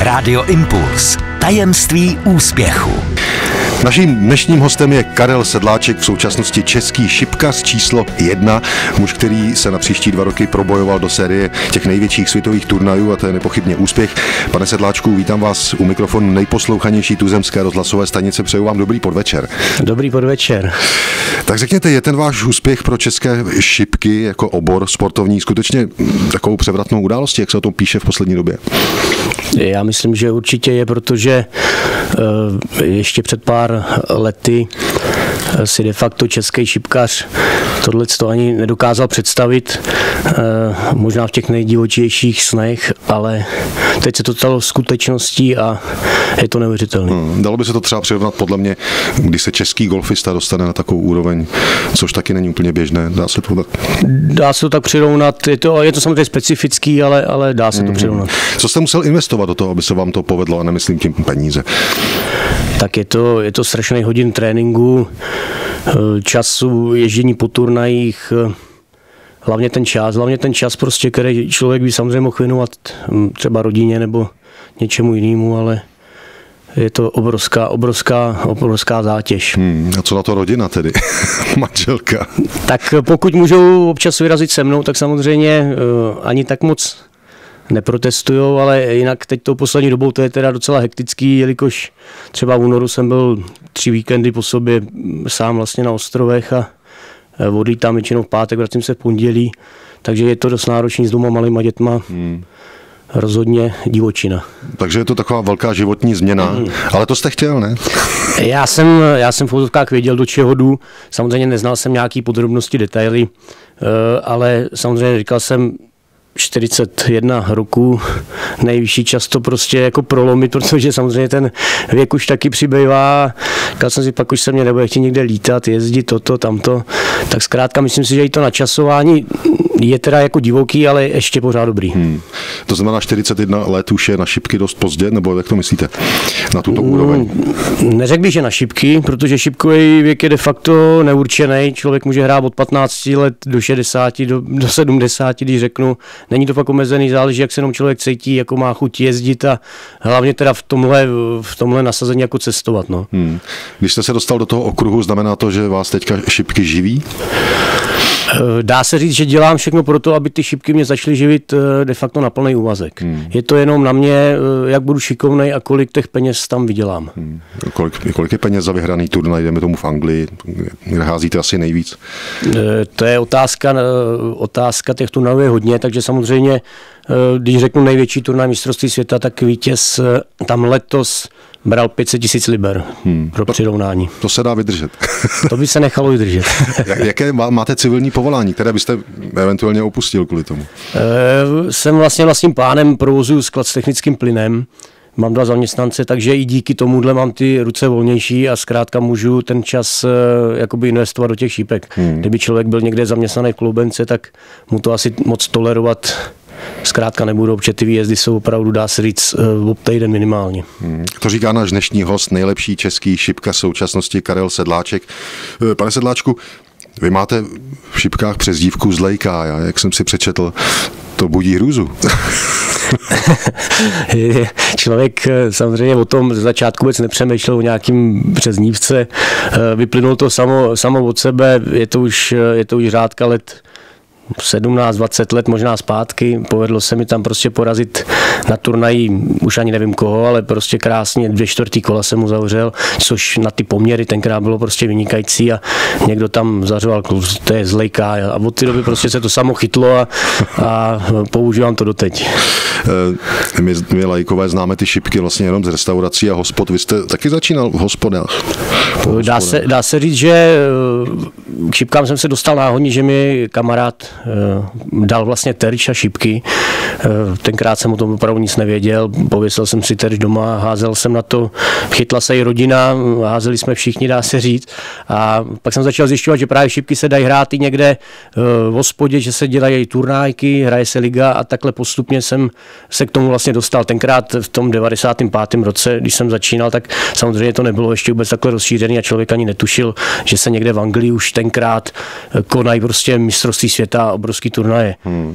Rádio Impuls. Tajemství úspěchu. Naším dnešním hostem je Karel Sedláček, v současnosti český šipkař číslo 1, muž, který se na příští 2 roky probojoval do série těch největších světových turnajů a to je nepochybně úspěch. Pane Sedláčku, vítám vás u mikrofonu nejposlouchanější tuzemské rozhlasové stanice, přeju vám dobrý podvečer. Dobrý podvečer. Tak řekněte, je ten váš úspěch pro české šipky jako obor sportovní skutečně takovou převratnou událostí, jak se o tom píše v poslední době? Já myslím, že určitě je, protože ještě před pár lety si de facto český šipkař tohleto ani nedokázal představit, možná v těch nejdivočejších snech, ale teď se to stalo skutečností a je to neuvěřitelné. Dalo by se to třeba přirovnat podle mě, když se český golfista dostane na takovou úroveň, což taky není úplně běžné. Dá se to tak? Dá se to tak přirovnat, je to samozřejmě specifický, ale dá se to přirovnat. Co jste musel investovat do toho, aby se vám to povedlo, a nemyslím tím peníze? Tak je to strašný hodin tréninku, času, ježdění po turnajích, hlavně ten čas prostě, který člověk by samozřejmě mohl věnovat třeba rodině nebo něčemu jinému, ale je to obrovská zátěž. A co na to rodina tedy? Manželka? Tak pokud můžou občas vyrazit se mnou, tak samozřejmě ani tak moc neprotestujou, ale jinak teď tou poslední dobou to je teda docela hektický, jelikož třeba v únoru jsem byl 3 víkendy po sobě sám vlastně na ostrovech a odlítám většinou v pátek, vracím se v pondělí, takže je to dost náročný s doma malýma dětma. Rozhodně divočina. Takže je to taková velká životní změna, ale to jste chtěl, ne? Já jsem v fotovkách věděl, do čeho jdu, samozřejmě neznal jsem nějaký podrobnosti, detaily, ale samozřejmě říkal jsem, 41 roků, nejvyšší čas to prostě jako prolomit, protože samozřejmě ten věk už taky přibývá. Říkal jsem si, pak už se mě nebude chtít někde lítat, jezdit toto, tamto. Tak zkrátka myslím si, že i to načasování je teda jako divoký, ale ještě pořád dobrý. To znamená 41 let už je na šipky dost pozdě, nebo jak to myslíte? Na tuto úroveň? Neřekl bych, že na šipky, protože šipkový věk je de facto neurčený. Člověk může hrát od 15 let do 60, do 70, když řeknu. Není to fakt omezený, záleží, jak se jenom člověk cítí, jako má chuť jezdit a hlavně teda v tomhle nasazení jako cestovat. No. Když jste se dostal do toho okruhu, znamená to, že vás teďka šipky živí? Dá se říct, že dělám všechno pro to, aby ty šipky mě začaly živit de facto na plný úvazek. Je to jenom na mě, jak budu šikovnej a kolik těch peněz tam vydělám. Kolik je peněz za vyhraný turnaj, jdeme tomu v Anglii, kde házíte asi nejvíc? To je otázka těch turnajů je hodně, takže samozřejmě, když řeknu největší turnaj mistrovství světa, tak vítěz tam letos bral 500 000 liber pro přirovnání. To se dá vydržet. To by se nechalo vydržet. Jaké máte civilní povolání, které byste eventuálně opustil kvůli tomu? Jsem vlastním pánem, provozuju sklad s technickým plynem. Mám 2 zaměstnance, takže i díky tomuhle mám ty ruce volnější a zkrátka můžu ten čas jakoby investovat do těch šípek. Kdyby člověk byl někde zaměstnaný v kloubence, tak mu to asi moc tolerovat zkrátka nebudou, protože ty výjezdy jsou opravdu, dá se říct, ob týden minimálně. To říká náš dnešní host, nejlepší český šipkař současnosti Karel Sedláček. Pane Sedláčku, vy máte v šipkách přezdívku Zlejka, jak jsem si přečetl, to budí hrůzu. Člověk samozřejmě o tom ze začátku vůbec nepřemýšlel o nějakým přezdívce. Vyplynulo to samo od sebe, je to už řádka let, 17-20 let možná zpátky. Povedlo se mi tam prostě porazit na turnaji, už ani nevím koho, ale prostě krásně 2/4 kola jsem mu zavřel, což na ty poměry tenkrát bylo prostě vynikající a někdo tam zařoval, to je Zlejka a od té doby prostě se to samo chytlo a používám to doteď. My lajkové známe ty šipky vlastně jenom z restaurací a hospod. Vy jste taky začínal v hospodách? Dá se říct, že k šipkám jsem se dostal náhodně, že mi kamarád dal vlastně terč a šipky. Tenkrát jsem o tom opravdu nic nevěděl, pověsil jsem si terč doma, házel jsem na to, chytla se i rodina, házeli jsme všichni, dá se říct. A pak jsem začal zjišťovat, že právě šipky se dají hrát i někde v hospodě, že se dělají turnajky, hraje se liga a takhle postupně jsem se k tomu vlastně dostal. Tenkrát v tom 95. roce, když jsem začínal, tak samozřejmě to nebylo ještě vůbec takhle rozšířený a člověk ani netušil, že se někde v Anglii už tenkrát konají prostě mistrovství světa a obrovský turnaje.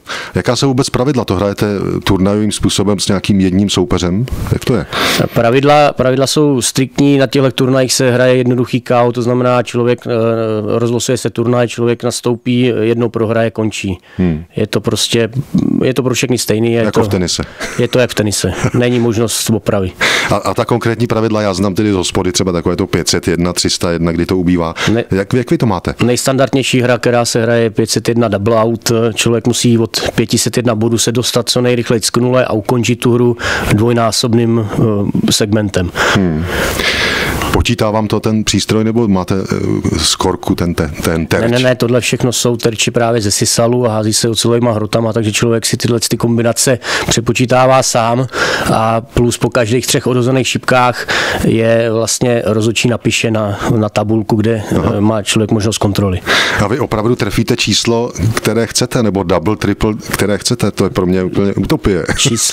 Jaká jsou vůbec pravidla? To hrajete turnajovým způsobem s nějakým jedním soupeřem? Jak to je? Pravidla jsou striktní, na těchto turnajích se hraje jednoduchý KO, to znamená, člověk rozlosuje se turnaj, člověk nastoupí, jednou prohraje, končí. Je to pro všechny stejný. Jako v tenise. Je to jak v tenise. Není možnost opravy. A ta konkrétní pravidla, já znám tedy z hospody, třeba takové to 501, 301, kdy to ubývá. Jak vy to máte? Nejstandardnější hra, která se hraje 501 double out. Člověk musí od 501 bodů se dostat co nejrychleji k nule a ukončit tu hru dvojnásobným segmentem. Počítá vám to ten přístroj, nebo máte skorku, ten terč? Ne, tohle všechno jsou terči právě ze Sisalu a hází se ocelovýma hrotama, takže člověk si tyhle kombinace přepočítává sám a plus po každých 3 odhozených šipkách je vlastně rozhodčí napíše na tabulku, kde má člověk možnost kontroly. A vy opravdu trefíte číslo, které chcete, nebo double, triple, které chcete? To je pro mě úplně utopie.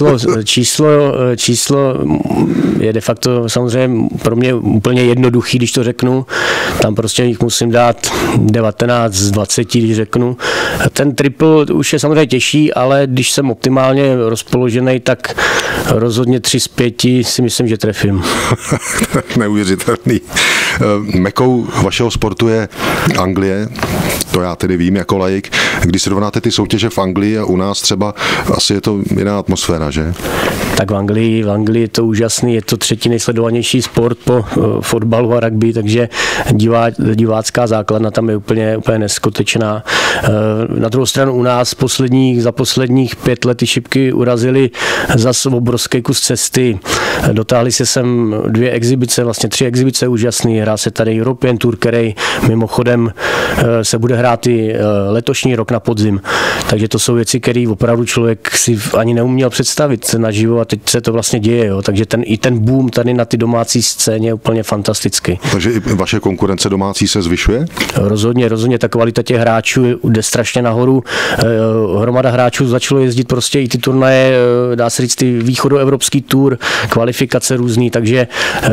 Číslo je de facto samozřejmě pro mě úplně jednoduchý, když to řeknu. Tam prostě jich musím dát 19 z 20, když řeknu. Ten triple už je samozřejmě těžší, ale když jsem optimálně rozpoložený, tak rozhodně 3 z 5 si myslím, že trefím. Neuvěřitelný. Mekou vašeho sportu je Anglie, to já tedy vím jako laik. Když srovnáte ty soutěže v Anglii a u nás třeba, asi je to jiná atmosféra, že? Tak v Anglii je to úžasný, je to 3. nejsledovanější sport po fotbalu a rugby, takže divácká základna tam je úplně neskutečná. Na druhou stranu u nás za posledních 5 let ty šipky urazily zase obrovský kus cesty. Dotáhli se sem 2 exibice, vlastně 3 exibice úžasný. Hrá se tady European Tour, který mimochodem se bude hrát i letošní rok na podzim. Takže to jsou věci, které opravdu člověk si ani neuměl představit naživo a teď se to vlastně děje. Jo. Takže ten boom tady na ty domácí scéně je úplně fantastický. Takže i vaše konkurence domácí se zvyšuje? Rozhodně ta kvalita těch hráčů jde strašně nahoru. Hromada hráčů začalo jezdit prostě i ty turnaje, dá se říct ty východoevropský tour, kvalifikace různý, takže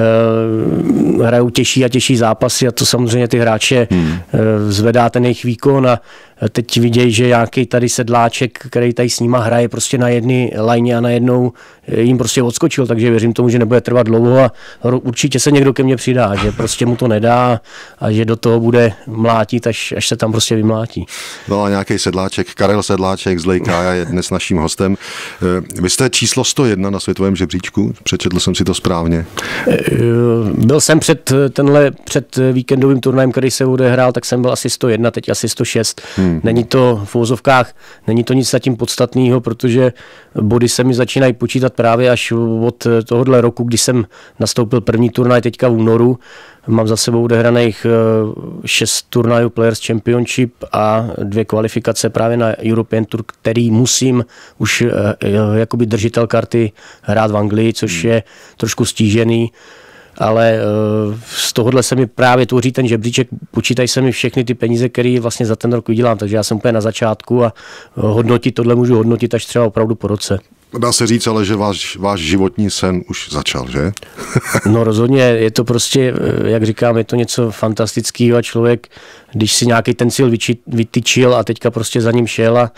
hrajou těžší a těžší zápasy a to samozřejmě ty hráče zvedá ten jejich výkon a teď vidějí, že nějaký tady sedláček, který tady s nima hraje prostě na jedné lajně a najednou jim prostě odskočil, takže věřím tomu, že nebude trvat dlouho a určitě se někdo ke mně přidá, že prostě mu to nedá a že do toho bude mlátit, až se tam prostě vymlátí. No a nějaký sedláček, Karel Sedláček z Lejkája je dnes naším hostem. Vy jste číslo 101 na světovém žebříčku, přečetl jsem si to správně. Byl jsem před víkendovým turnajem, který se odehrál, tak jsem byl asi 101, teď asi 106. Není to v uvozovkách, není to nic zatím podstatného, protože body se mi začínají počítat právě až od tohohle roku, kdy jsem nastoupil první turnaj teďka v únoru. Mám za sebou odehraných 6 turnajů Players Championship a 2 kvalifikace právě na European Tour, který musím už jakoby držitel karty hrát v Anglii, což je trošku stížený. Ale z tohohle se mi právě tvoří ten žebříček, počítají se mi všechny ty peníze, které vlastně za ten rok vydělám, takže já jsem úplně na začátku a tohle můžu hodnotit až třeba opravdu po roce. Dá se říct ale, že váš životní sen už začal, že? No rozhodně, je to prostě, jak říkám, je to něco fantastického a člověk, když si nějaký ten cíl vytyčil a teďka prostě za ním šel a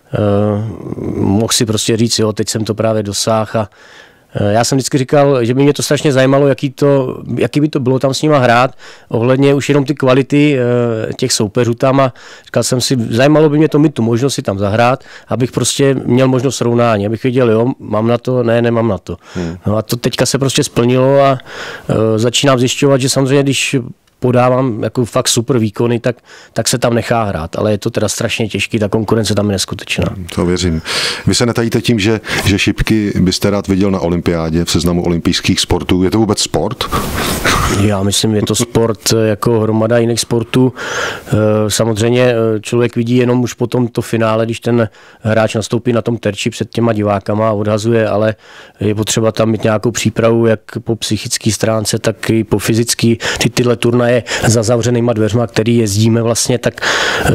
mohl si prostě říct, jo, teď jsem to právě dosáhl a já jsem vždycky říkal, že by mě to strašně zajímalo, jaký by to bylo tam s nima hrát, ohledně už jenom ty kvality těch soupeřů tam a říkal jsem si, zajímalo by mě to mít tu možnost si tam zahrát, abych prostě měl možnost srovnání, abych věděl, jo, mám na to, ne, nemám na to. No a to teďka se prostě splnilo a začínám zjišťovat, že samozřejmě, když podávám jako fakt super výkony, tak se tam nechá hrát, ale je to teda strašně těžký, ta konkurence tam je neskutečná. To věřím. Vy se netajíte tím, že šipky byste rád viděl na olympiádě v seznamu olympijských sportů. Je to vůbec sport? Já myslím, je to sport jako hromada jiných sportů. Samozřejmě člověk vidí jenom už potom to finále, když ten hráč nastoupí na tom terči před těma divákama a odhazuje, ale je potřeba tam mít nějakou přípravu, jak po psychické stránce, tak i po fyzické. Tyhle turnaje za zavřenýma dveřma, který jezdíme vlastně, tak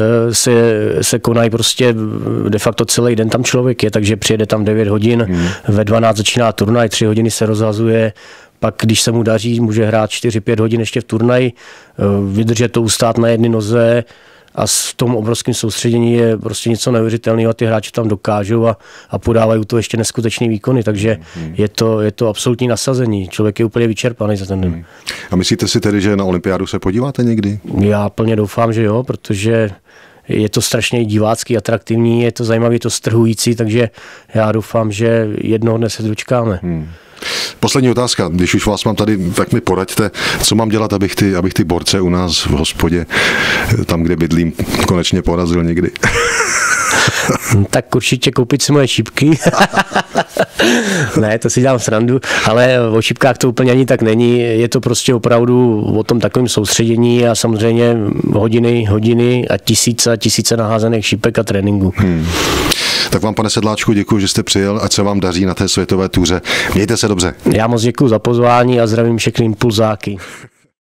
se konají prostě de facto celý den tam člověk je, takže přijede tam 9 hodin, ve 12 začíná turnaj, 3 hodiny se rozhazuje, pak když se mu daří, může hrát 4-5 hodin ještě v turnaji, vydržet to ustát na jedné noze a v tom obrovském soustředění je prostě něco neuvěřitelného a ty hráči tam dokážou a podávají to ještě neskutečný výkony, takže je to absolutní nasazení. Člověk je úplně vyčerpaný za ten den. A myslíte si tedy, že na olympiádu se podíváte někdy? Já plně doufám, že jo, protože je to strašně divácký, atraktivní, je to zajímavý, je to strhující, takže já doufám, že jednoho dne se dočkáme. Poslední otázka, když už vás mám tady, tak mi poraďte, co mám dělat, abych ty borce u nás v hospodě, tam, kde bydlím, konečně porazil někdy. Tak určitě koupit si moje šipky. Ne, to si dělám srandu, ale o šipkách to úplně ani tak není. Je to prostě opravdu o tom takovém soustředění a samozřejmě hodiny a tisíce naházených šipek a tréninku. Tak vám, pane Sedláčku, děkuji, že jste přijel, ať se vám daří na té světové tuře. Mějte se dobře. Já moc děkuji za pozvání a zdravím všechny impulzáky.